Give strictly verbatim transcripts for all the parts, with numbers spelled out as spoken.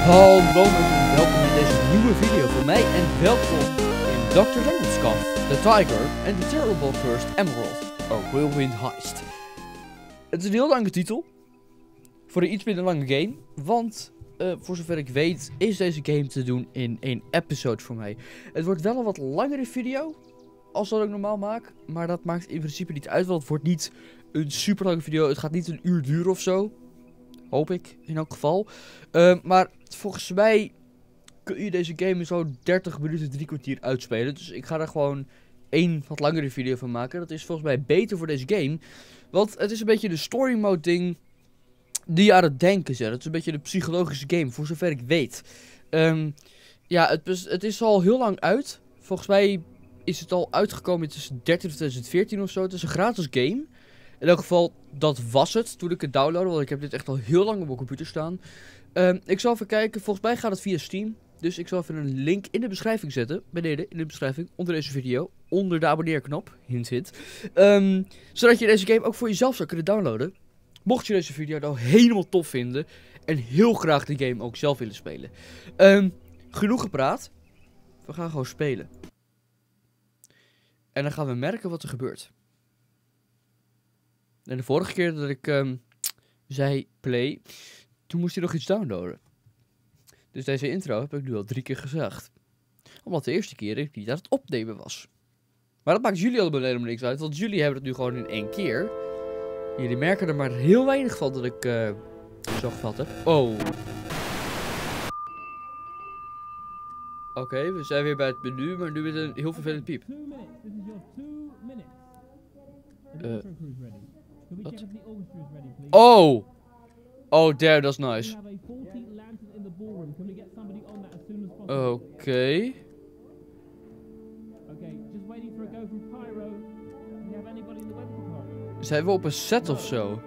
Hallo mensen en welkom in deze nieuwe video van mij en welkom in doctor Lemonscaf, The Tiger en The Terrible First Emerald, A Whirlwind Heist. Het is een heel lange titel, voor een iets minder lange game, want uh, voor zover ik weet is deze game te doen in één episode voor mij. Het wordt wel een wat langere video, als dat ik normaal maak, maar dat maakt in principe niet uit, want het wordt niet een super lange video, het gaat niet een uur duren of zo. Hoop ik, in elk geval. Uh, maar volgens mij kun je deze game in zo'n dertig minuten, drie kwartier uitspelen. Dus ik ga er gewoon één wat langere video van maken. Dat is volgens mij beter voor deze game. Want het is een beetje de story mode ding die je aan het denken zet. Het is een beetje de psychologische game, voor zover ik weet. Um, ja, het is, het is al heel lang uit. Volgens mij is het al uitgekomen in twintig dertien of twintig veertien of zo. Het is een gratis game. In elk geval, dat was het toen ik het downloadde, want ik heb dit echt al heel lang op mijn computer staan. Um, ik zal even kijken, volgens mij gaat het via Steam. Dus ik zal even een link in de beschrijving zetten, beneden in de beschrijving, onder deze video. Onder de abonneerknop, hint hint. Um, zodat je deze game ook voor jezelf zou kunnen downloaden. Mocht je deze video nou helemaal tof vinden en heel graag de game ook zelf willen spelen. Um, genoeg gepraat, we gaan gewoon spelen. En dan gaan we merken wat er gebeurt. En de vorige keer dat ik um, zei play, toen moest hij nog iets downloaden. Dus deze intro heb ik nu al drie keer gezegd. Omdat de eerste keer ik niet aan het opnemen was. Maar dat maakt jullie allemaal helemaal niks uit, want jullie hebben het nu gewoon in één keer. Jullie merken er maar heel weinig van dat ik uh, zo gevat heb. Oh. Oké, okay, we zijn weer bij het menu, maar nu met een heel vervelend piep. Uh, Wat? Oh! Oh, there, that's nice. Oké. Okay. Zijn we op een set of zo?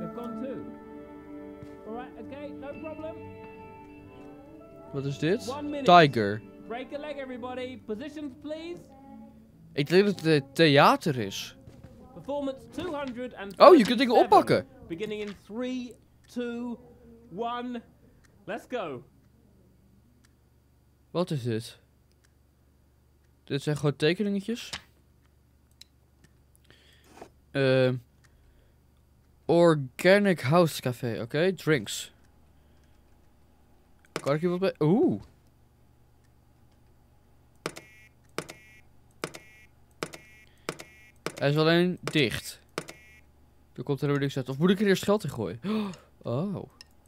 Wat is dit? Tiger. Ik denk dat het uh, theater is. Oh, je kunt dingen oppakken. Beginning in three, two, one. Let's go. Wat is dit? Dit zijn gewoon tekeningetjes. Uh, Organic House Café, oké. Okay. Drinks. Kan ik hier wat bij? Oeh. Hij is alleen dicht. Er komt er helemaal niks uit. Of moet ik er eerst geld in gooien? Oh.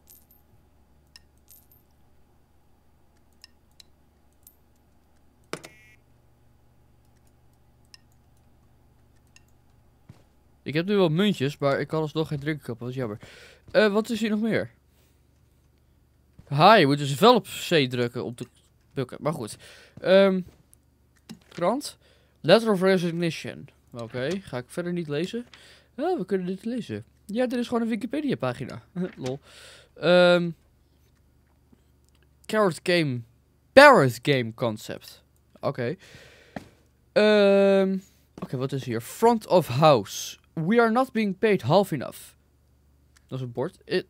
Ik heb nu wel muntjes, maar ik kan alsnog geen drinken kopen. Dat is jammer. Uh, wat is hier nog meer? Ha, je moet dus wel op C drukken om te bukken. Maar goed. Um, krant. Letter of Resignation. Oké, okay, ga ik verder niet lezen. Oh, we kunnen dit lezen. Ja, dit is gewoon een Wikipedia pagina. Lol. Um, Carrot Game. Parrot Game Concept. Oké. Okay. Um, Oké, okay, wat is hier? Front of House. We are not being paid half enough. Dat is een bord. It,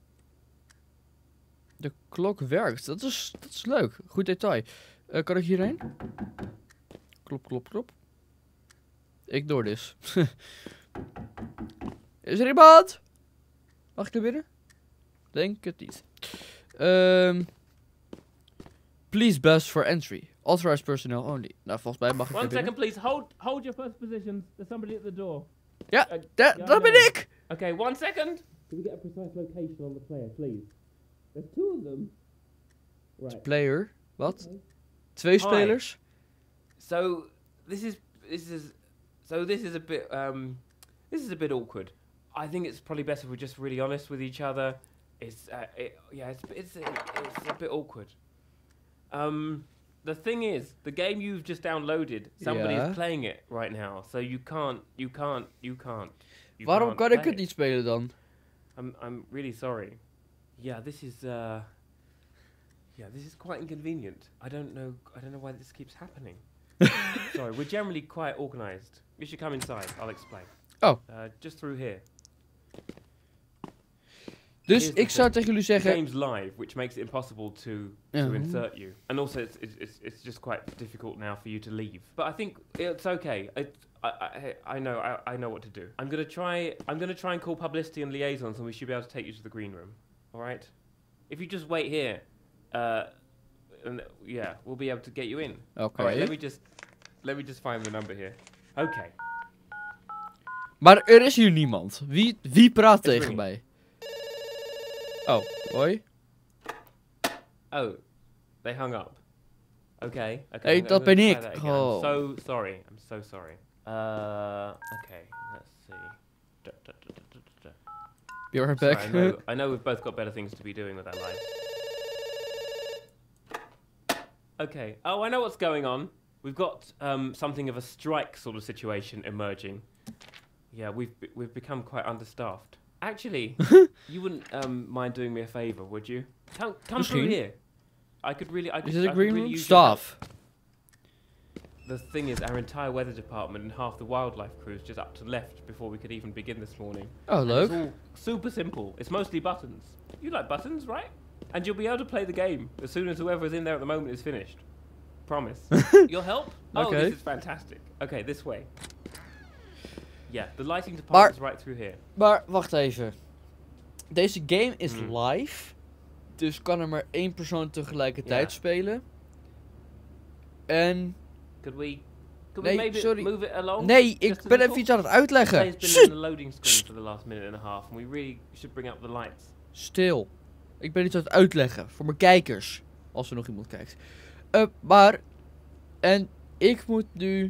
de klok werkt. Dat is, dat is leuk. Goed detail. Uh, kan ik hierheen? Klop, klop, klop. Ignore this. Is er iemand? Mag ik naar binnen? Denk het niet. Um, please bus for entry. Authorized personnel only. Nou, volgens mij mag ik naar binnen. One second, please. Hold, hold your first position. There's somebody at the door. Ja, uh, dat, yeah, dat ben ik! Okay, one second. Can we get a precise location on the player, please? There's two of them. Right. Player? Wat? Okay. Twee spelers? Hi. So, this is... This is... So this is a bit, um, this is a bit awkward. I think it's probably best if we're just really honest with each other. It's, uh, it, yeah, it's, it's, it's a bit awkward. Um, the thing is, the game you've just downloaded, somebody yeah. is playing it right now, so you can't, you can't, you can't. You Waarom can't kan ik het it. niet spelen dan? I'm, I'm really sorry. Yeah, this is, uh, yeah, this is quite inconvenient. I don't know, I don't know why this keeps happening. Sorry, we're generally quite organised. You should come inside, I'll explain. Oh. Uh, just through here. Dus Here's the ik zou thing. tegen jullie The zeggen... game's live, which makes it impossible to Ja. to insert you, and also it's, it's it's it's just quite difficult now for you to leave. But I think it's okay. It, I, I I know I, I know what to do. I'm gonna try I'm gonna try and call publicity and liaisons, and we should be able to take you to the green room. All right? If you just wait here, uh, and yeah, we'll be able to get you in. Oké. All right, let me just let me just find the number here. Okay. Maar er is hier niemand. Wie, wie praat It's tegen ringing. mij? Oh, hoi. Oh, they hung up. Okay. Okay. Hey, I'm dat gonna ben try ik. that again. Oh. I'm so sorry. I'm so sorry. Uh, okay. Let's see. Da, da, da, da, da, da. Be right Sorry, back. I know, I know we've both got better things to be doing with our lives. Okay. Oh, I know what's going on. We've got um, something of a strike sort of situation emerging. Yeah, we've be- we've become quite understaffed. Actually, you wouldn't um, mind doing me a favour, would you? Come, come through Misschien. here. I could really, I could, Is it I a could green really room? use your help. Staff. The thing is, our entire weather department and half the wildlife crew is just up to left before we could even begin this morning. Oh, And leuk. It's all super simple. It's mostly buttons. You like buttons, right? And you'll be able to play the game as soon as whoever's in there at the moment is finished. Promise. You'll help? Oh, Okay. this is fantastic. Okay, this way. Yeah, the lighting Maar- department's right through here. Maar, wacht even. Deze game is Hmm. live. Dus kan er maar één persoon tegelijkertijd Ja. spelen. En... Could we, could Nee, we maybe sorry. move it along? Nee, Just ik a ben little? even iets aan het uitleggen. Play's been Sst, in the loading screen for the last minute and a half, and we really should bring up the lights. Stil. Ik ben iets aan het uitleggen. Voor mijn kijkers. Als er nog iemand kijkt. Eh, maar... En ik moet nu...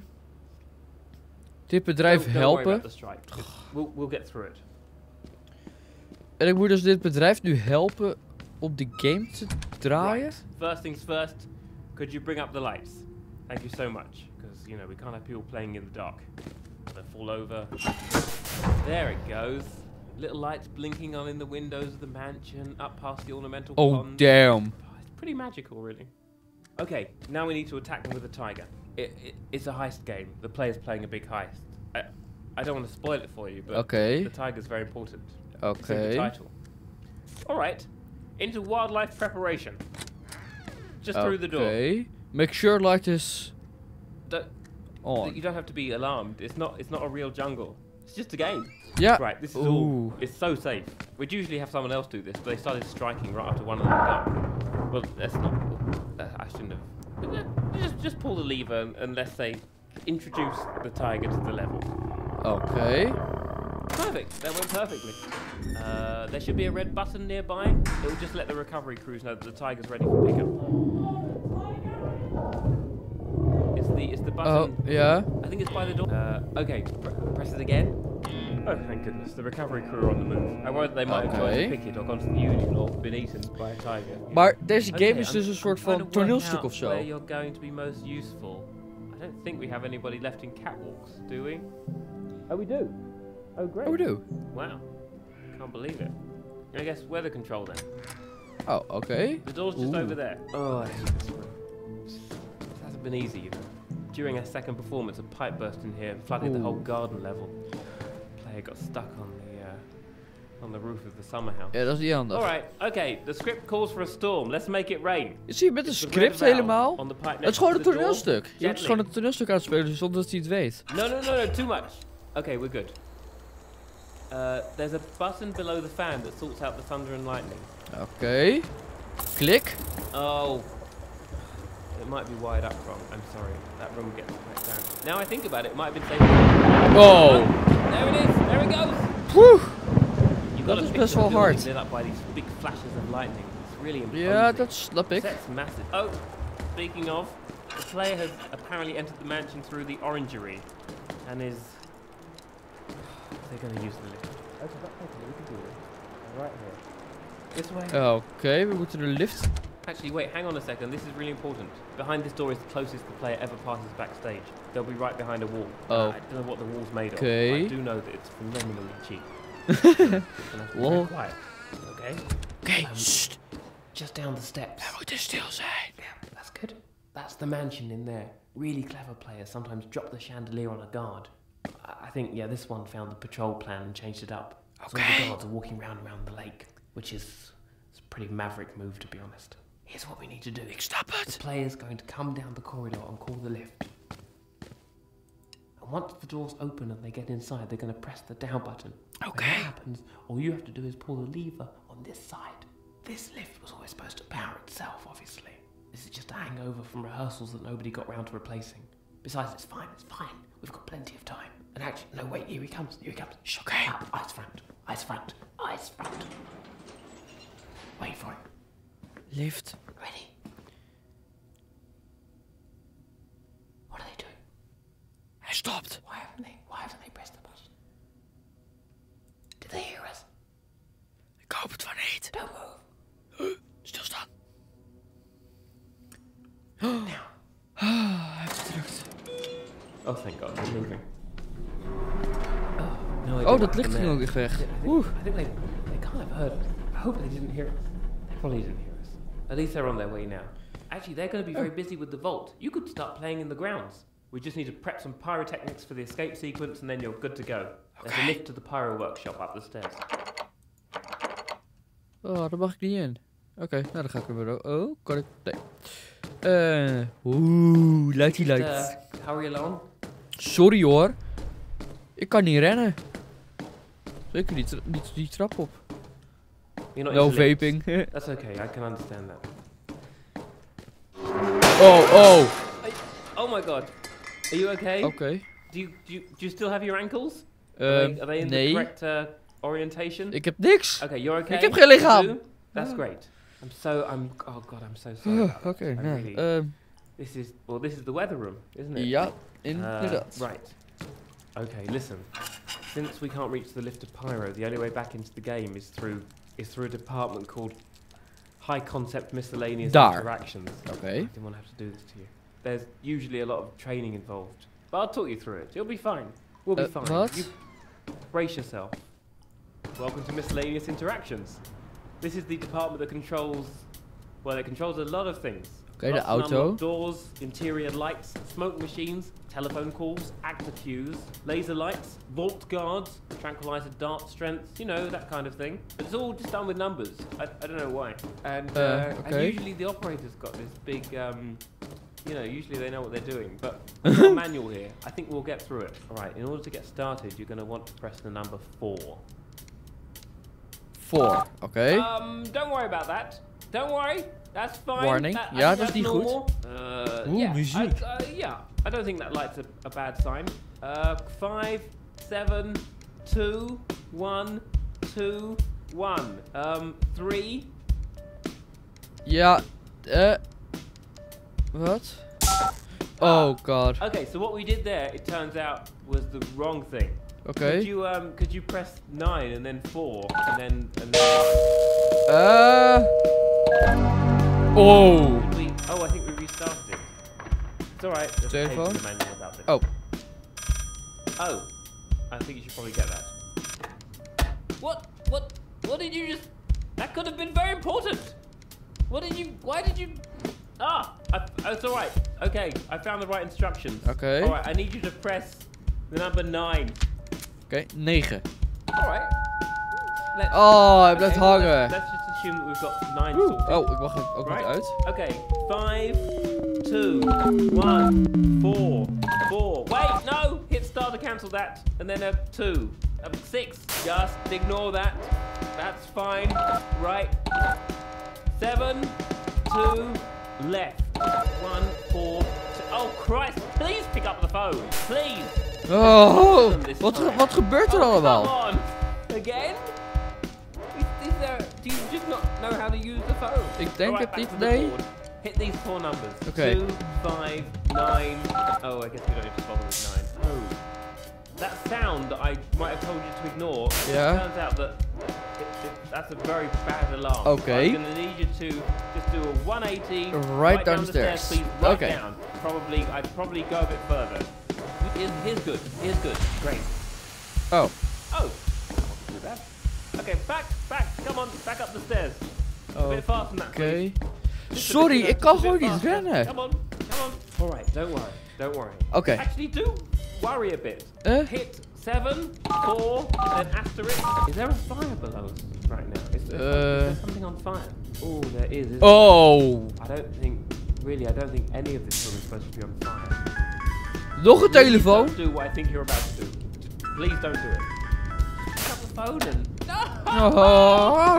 Dit bedrijf Don't- don't worry helpen. about the strike. Just- We'll, we'll get through it. En ik moet dus dit bedrijf nu helpen om de game te draaien. Right. First things first, could you bring up the lights? Thank you so much, because you know we can't have people playing in the dark. They fall over. There it goes. Little lights blinking on in the windows of the mansion, up past the ornamental Oh, pond. damn. Oh, it's pretty magical, really. Okay, now we need to attack them with a tiger. It, it, it's a heist game. The player's playing a big heist. I, I don't want to spoil it for you, but Oké. the tiger's very important. It's in Oké. the title. All right, into wildlife preparation. Just through the door. Oké. Make sure light is Don't, on. you don't have to be alarmed. It's not. It's not a real jungle. It's just a game. Ja. Right. This is Ooh. all. It's so safe. We'd usually have someone else do this, but they started striking right after one of them got. Well, that's not. Uh, I shouldn't have. But, uh, Just, just pull the lever and, and let's say, introduce the tiger to the level. Oké. Perfect. That went perfectly. Uh, there should be a red button nearby. It will just let the recovery crews know that the tiger's ready for pickup. It's the it's the Oh, button. ja. I think it's by the door. Uh, okay, pr press it again. Oh, thank goodness. The recovery crew are on the move. I worried they might have Okay. tried to pick it or gone to the union or been eaten by a tiger. Maar deze game Okay, is I'm- dus een I'm soort trying van to work toneelstuk out of zo. Where you're going to be most useful. I don't think we have anybody left in catwalks, do we? Oh, we do. Oh, great. Oh, we do. Wow. Can't believe it. I guess weather control then. Oh, oké. The door's just Ooh. over there. Oh, I hate this room. This hasn't been easy, you know. During our second performance, a pipe burst in here and flooded the whole Ooh. garden level. The player got stuck on the uh, on the roof of the summer house. Ja, dat is niet handig. All right, okay. The script calls for a storm. Let's make it rain. Zie je met een It's the red script valve helemaal? on the pipe Het next is gewoon to een the door. toneelstuk. Je bent Gently. gewoon een toneelstuk aan het spelen zonder dat hij het weet. No, no, no, no, too much. Okay, we're good. Uh, there's a button below the fan that sorts out the thunder and lightning. Oké. Klik. Oh. It might be wired up wrong. I'm sorry. That room gets quite down. Now I think about it, it might have been saved. Oh. There it is. There it goes. Woe. You've Dat got a is picture best of wel the building hard. lit up by these big flashes of lightning. It's really imposing. Ja, dat snap ik. Set's massive. Oh, speaking of, the player has apparently entered the mansion through the orangery and is. They're going to use the lift. Okay, that's okay. We can do this. Right here. This way. Oké, we moeten de lift. Actually, wait, hang on a second. This is really important. Behind this door is the closest the player ever passes backstage. They'll be right behind a wall. Oh. I don't know what the wall's made Okay. of. I do know that it's phenomenally cheap. So it's gonna have to be very Lol. quiet. Okay. Oké, Um, sst. Just down the steps. We moeten stil zijn. Yeah, that's good. That's the mansion in there. Really clever players sometimes drop the chandelier on a guard. I I think, yeah, this one found the patrol plan and changed it up. So all Okay. the guards are walking round and round the lake. which is it's a pretty maverick move, to be honest. Here's what we need to do. Ik snap The het. player's going to come down the corridor and call the lift. And once the doors open and they get inside, they're going to press the down button. When Okay. that happens, all you have to do is pull the lever on this side. This lift was always supposed to power itself, obviously. This is just a hangover from rehearsals that nobody got round to replacing. Besides, it's fine, it's fine. We've got plenty of time. And actually, no, wait, here he comes, here he comes. Shh, Okay. Up, eyes front, eyes front, eyes front. Wait for it. Lift. Ready? What are they doing? Hij stopt. Why haven't they, why haven't they pressed the button? Did they hear us? Ik hoop het van niet. Don't move. Stilstaan. Now. Hij heeft gedrukt. Oh, thank God, they're moving. Oh, no, Oh, dat licht ging ook echt weg. Oeh. I think they, they can't have heard. I hope they didn't hear. They probably didn't hear us. At least they're on their way now. Actually, they're going to be very busy with the vault. You could start playing in the grounds. We just need to prep some pyrotechnics for the escape sequence, and then you're good to go. There's a Okay. lift to the pyro workshop up the stairs. Oh, daar mag ik niet in. Oké, nou dan ga ik er weer. Oh, kan ik. Nee. Eh. Oeh, lighty Just, lights. uh, hurry along. Sorry hoor. Ik kan niet rennen. Zeker niet, niet die trap op. You're not No into lifts. vaping. That's okay, I can understand that. Oh, oh. Oh my God. Are you okay? Oké. Do you, do you do you still have your ankles? Are Ehm, they, are they in nee. the correct uh, orientation? Ik heb niks. Okay, you're okay. Ik heb geen lichaam. You do? That's Ah. great. I'm so I'm. Oh God, I'm so sorry. about Oké, this. I nou. really- ehm, This is well. This is the weather room, isn't it? ja, Uh, inderdaad. right. Okay. Listen. Since we can't reach the lift of Pyro, the only way back into the game is through is through a department called High Concept Miscellaneous Daar. Interactions. Oké. I didn't want to have to do this to you. There's usually a lot of training involved, but I'll talk you through it. You'll be fine. We'll be Uh, fine. what? You brace yourself. Welcome to Miscellaneous Interactions. This is the department that controls, well, it controls a lot of things. Oké, de Lots and auto. unlocked doors, interior lights, smoke machines, telephone calls, actor cues, laser lights, vault guards, tranquilizer dart strength, you know, that kind of thing. But it's all just done with numbers. I, I don't know why. And, uh, Uh, and okay. usually the operator's got this big, um, you know, usually they know what they're doing. But we've got a manual here. I think we'll get through it. All right, in order to get started, you're going to want to press the number four. Four. Oké. Um, don't worry about that. Don't worry. That's fine. Warning. That, I Ja, think dat is that's niet goed. normal. Uh, Oeh, yeah, muziek. I, uh, yeah, I don't think that light's a, a bad sign. Uh, five, seven, two, one, two, one. Um, three. Ja. Eh. Wat? Oh god. Okay, so what we did there, it turns out, was the wrong thing. Oké. Could you um, could you press nine and then four and then and then? Eh. Oh. Did we, oh, I think we restarted it. It's alright. There's a page in Telephone? the manual about this. Oh. Oh, I think you should probably get that. What? What? What did you just? That could have been very important. What did you? Why did you? Ah, I, oh, it's all right. Okay, I found the right instructions. Oké. All right, I need you to press the number nine. Oké, negen. All right. Let's, Oh, hij blijft okay, well, hangen. Let's, let's just assume that we've got nine Oeh. sorted. Oh, ik mag er ook niet Right. uit. Okay, five, two, one, four, four. Wait, no! Hit start to cancel that, and then a two, a six. Just ignore that. That's fine. Right. Seven, two, left. One, four. Two. Oh Christ! Please pick up the phone, please. Oh, This wat, time. wat gebeurt er Oh, allemaal? Come on, again? Is, is there? Do you just not know how to use the phone? Ik denk Alright, het back niet, to the nee. board. Hit these four numbers. Okay. Two, five, nine. Oh, I guess we don't need to bother with nine. Oh. That sound that I might have told you to ignore, Yeah. it turns out that it, it, that's a very bad alarm. Okay. I'm going to need you to just do a one eighty. Right down down the the stairs, stairs. please. Right Okay. down. Probably, I'd probably go a bit further. Here's, here's good. Here's good. Great. Oh, Oh. Do that. Okay, back, back. Come on, back up the stairs. A bit faster than that, oké. please. Just a Sorry, bit- ik kan just a gewoon bit niet faster. rennen. Come on, come on. All right, don't worry, don't worry. Oké. Actually, do worry a bit. Eh? Hit seven, four, then asterisk. Is there a fire below us? right now? Is there, Uh, is there something on fire? Oh, there is. Isn't Oh! there? I don't think, really, I don't think any of this room is supposed to be on fire. Nog een Please telefoon? don't do what I think you're about to do. Just please don't do it. Pick up the phone and... No! Oh.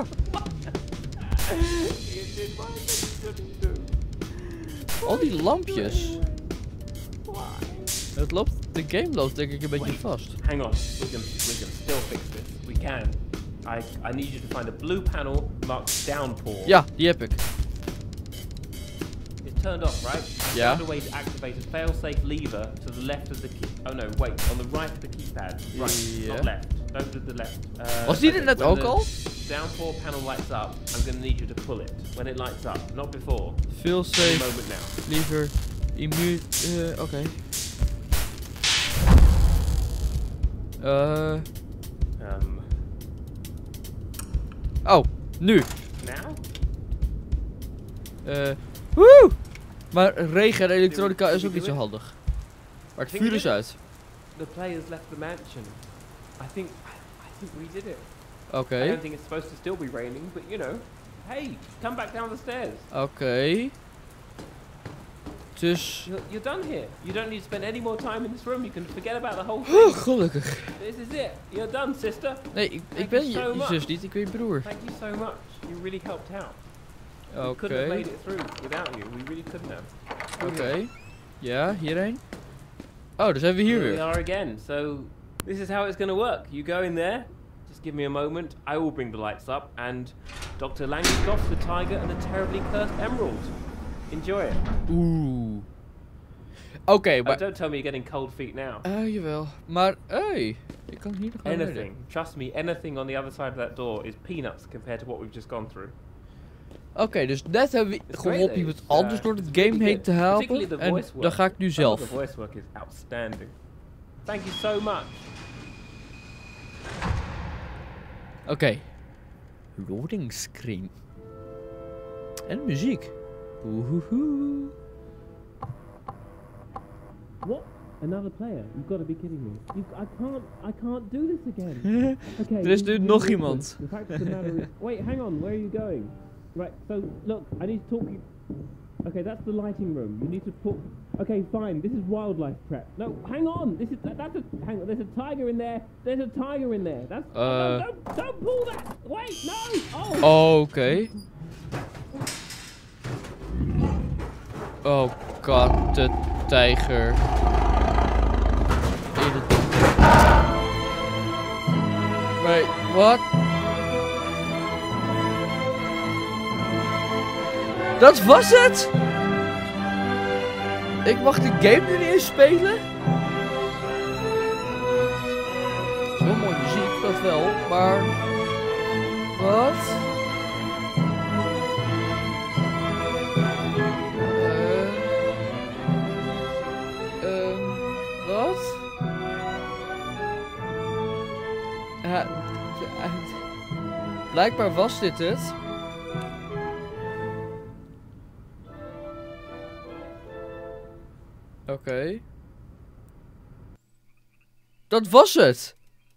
You did what I said you shouldn't do. Al die lampjes. Why? Het loopt, de game loopt denk ik een beetje Wait. vast. Hang on, we can, we can still fix this. We can. I, I need you to find a blue panel marked downpour. Ja, die heb ik. It's turned off, right? I Yeah. found a way to activate a fail-safe lever to the left of the key. Oh no, wait, on the right of the keypad. Right, Yeah. not left. Don't do the left. Uh, Was die er okay, net when ook the al? Downpour panel lights up. I'm going to need you to pull it when it lights up, not before. Veel Any safe, moment now. liever immuun. Uh, Oké. Eh. Um, Oh, nu. now? Eh. Woe! Maar regen en elektronica is ook niet zo handig. Maar het Think vuur we is did it? uit. The players left the mansion. I think I, I think we did it. Oké. I don't think it's supposed to still be raining, but you know, hey, come back down the stairs. Oké. Dus. You're, you're done here. You don't need to spend any more time in this room. You can forget about the whole Oh, thing. gelukkig. This is it. You're done, sister. Nee, ik, Thank ik ben you je, so je much. zus niet, ik ben je broer. Thank you so much. You really helped out. We Oké. couldn't have made it through without you. We really couldn't have. Oké. Ja, hierheen. Oh, dan zijn we hier Here we weer. are again. So this is how it's going to work. You go in there. Just give me a moment. I will bring the lights up, and Doctor Langskoff, the tiger, and the terribly cursed emerald. Enjoy it. Oeh. Oké, Oh, maar. don't tell me you're getting cold feet now. Ah, jawel. Maar, hey. Ik kan hier nog wel Anything. rijden. Trust me, anything on the other side of that door is peanuts compared to what we've just gone through. Oké, dus net hebben we It's great geholpen that iemand it's, anders uh, door het it's game really heen good. te helpen. Particularly the En voice dan work. ga ik nu Oh, zelf. the voice work is outstanding. Thank you so much. Oké. Loading screen. En muziek. Oehoehoe. What? Another player? You've got to be kidding me. You, I can't. I can't do this again. Okay. Er is this nu is nog really iemand. awkward. The fact of the matter is, wait, hang on. Where are you going? Right. So look, I need to talk you. Okay, that's the lighting room. You need to put. Okay, fine. This is wildlife prep. No, hang on. This is that, that's a hang on. There's a tiger in there. There's a tiger in there. That's. Uh. no, don't don't pull that. Wait, no. Oh. Oké. Oh god, de tijger. In het... Wait, what? Dat was het? Ik mag de game nu niet eens spelen? Het is wel mooie muziek, dat wel, maar... Wat? Eh... Ehm... Wat? Ja... eh, Blijkbaar was dit het. Oké. Okay. Dat was het.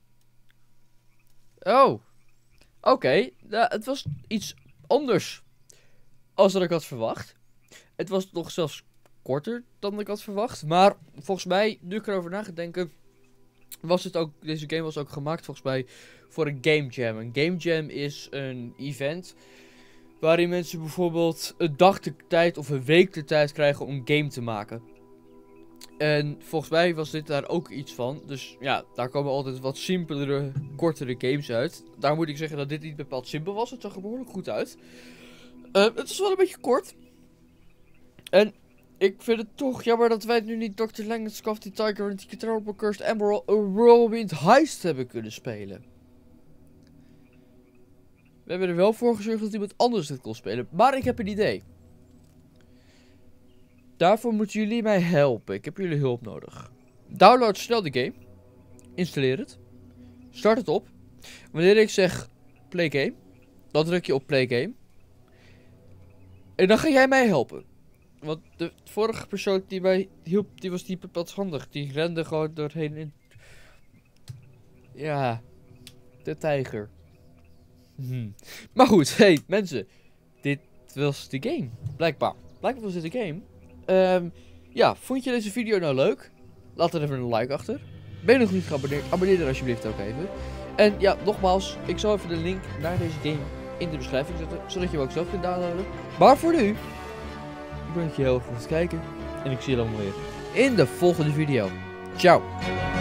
Oh. Oké. Okay. Ja, het was iets anders als dat ik had verwacht. Het was nog zelfs korter dan ik had verwacht. Maar volgens mij, nu ik erover na ga denken, was het ook, deze game was ook gemaakt volgens mij voor een game jam. Een game jam is een event waarin mensen bijvoorbeeld een dag de tijd of een week de tijd krijgen om een game te maken. En volgens mij was dit daar ook iets van. Dus ja, daar komen altijd wat simpelere, kortere games uit. Daar moet ik zeggen dat dit niet bepaald simpel was. Het zag er behoorlijk goed uit. Uh, het is wel een beetje kort. En ik vind het toch jammer dat wij nu niet dokter Langskoff, the Tiger en the Terrible Cursed Emerald A Whirlwind Heist hebben kunnen spelen. We hebben er wel voor gezorgd dat iemand anders dit kon spelen. Maar ik heb een idee. Daarvoor moeten jullie mij helpen. Ik heb jullie hulp nodig. Download snel de game. Installeer het. Start het op. Wanneer ik zeg play game, dan druk je op play game. En dan ga jij mij helpen. Want de vorige persoon die mij hielp, die was niet bepaald handig. Die rende gewoon doorheen in... Ja. De tijger. Hmm. Maar goed, hey mensen. Dit was de game. Blijkbaar. Blijkbaar was dit de game. Um, ja, vond je deze video nou leuk? Laat er even een like achter. Ben je nog niet geabonneerd? Abonneer dan alsjeblieft ook even. En ja, nogmaals, ik zal even de link naar deze game in de beschrijving zetten. Zodat je hem ook zelf kunt downloaden. Maar voor nu, ik bedank je heel erg voor het kijken. En ik zie je allemaal weer in de volgende video. Ciao.